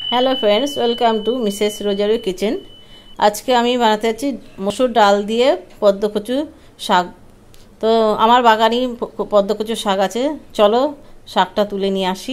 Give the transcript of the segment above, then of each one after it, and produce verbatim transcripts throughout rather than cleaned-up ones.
Hello friends, welcome to Mrs Rozari kitchen. আজকে আমি বানাতে যাচ্ছি মসুর ডাল দিয়ে পদ্মকচু শাক। তো আমার বাগানেই পদ্মকচু শাক আছে, চলো শাকটা তুলে নিয়ে আসি।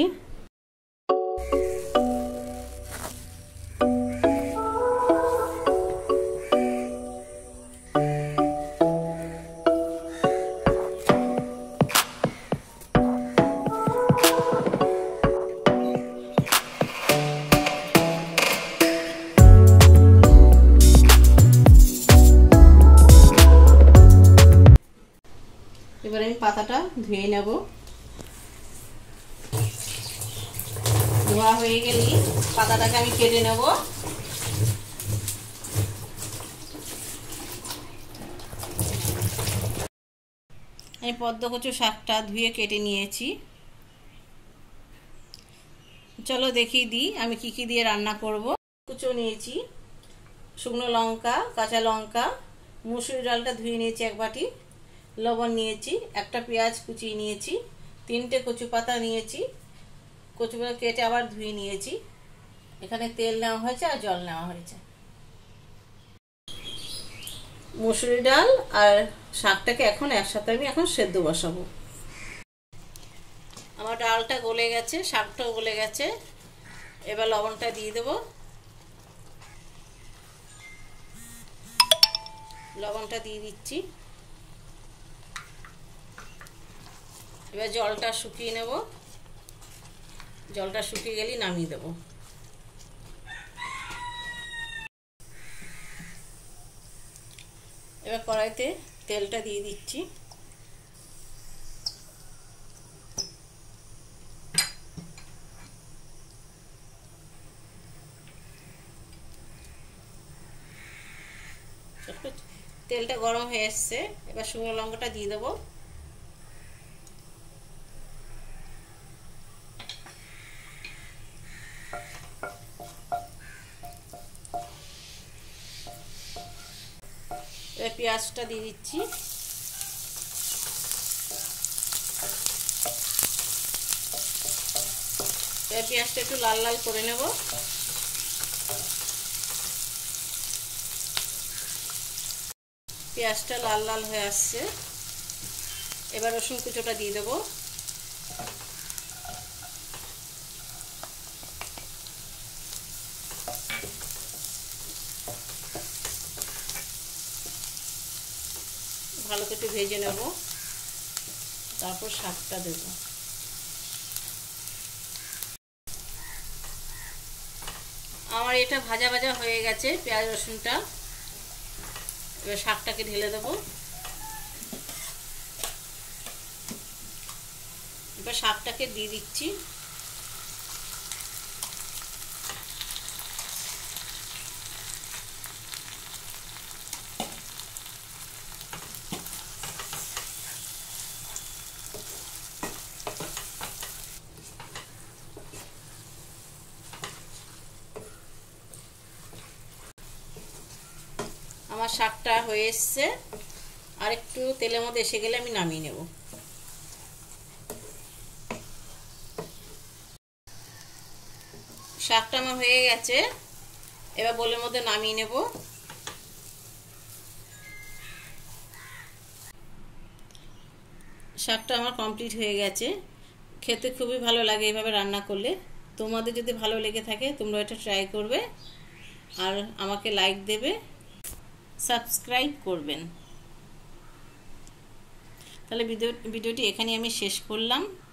এবার আমি পাতাটা ধুয়ে নেব। ধোয়া হয়ে গেলে পাতাটাকে আমি কেটে নেব। আমি পদ্মকচু শাকটা ধুয়ে কেটে নিয়েছি। চলো দেখিয়ে দিই আমি কি কি দিয়ে রান্না করব। কুচো নিয়েছি, শুকনো লঙ্কা, কাঁচা লঙ্কা, মুসুরি ডালটা ধুয়ে নিয়েছি এক বাটি, লবণ নিয়েছি, একটা পেঁয়াজ কুচিয়ে নিয়েছি, তিনটে কচু পাতা নিয়েছি, কচু পাতা কেটে আবার ধুয়ে নিয়েছি। এখানে তেল নেওয়া হয়েছে আর জল নেওয়া হয়েছে। মুসুরি ডাল আর শাকটাকে এখন একসাথে আমি এখন সেদ্ধ বসাবো। আমার ডালটা গলে গেছে, শাকটাও গলে গেছে। এবার লবণটা দিয়ে দেবো। লবণটা দিয়ে দিচ্ছি। এবার জলটা শুকিয়ে নেব। জলটা শুকিয়ে গেলেই নামিয়ে দেব। এবার কড়াইতে তেলটা দিয়ে দিচ্ছি। তেলটা গরম হয়ে এসছে, এবার শুকনো লঙ্কাটা দিয়ে দেবো। এবার পেঁয়াজটা দিয়ে দিচ্ছি। এবার পেঁয়াজটা একটু লাল লাল করে নেব। পেঁয়াজটা লাল লাল হয়ে আসছে, এবার রসুন কুচোটা দিয়ে দেবো। ভালো করে ভেজে নেব, তারপর শাকটা দেব। আমার এটা ভাজা ভাজা হয়ে গেছে পেঁয়াজ রসুনটা। এবার শাকটাকে ঢেলে দেবো। এবার শাকটাকে দিয়ে দিচ্ছি। আমার শাকটা হয়ে এসছে, আর একটু তেলের মধ্যে এসে গেলে আমি নামিয়ে নেব। শাকটা আমার হয়ে গেছে, এবার বোলের মধ্যে নামিয়ে নেব। শাকটা আমার কমপ্লিট হয়ে গেছে। খেতে খুবই ভালো লাগে এইভাবে রান্না করলে। তোমাদের যদি ভালো লেগে থাকে তোমরা এটা ট্রাই করবে, আর আমাকে লাইক দেবে, সাবস্ক্রাইব করবেন। তাহলে ভিডিও ভিডিওটি এখানে আমি শেষ করলাম।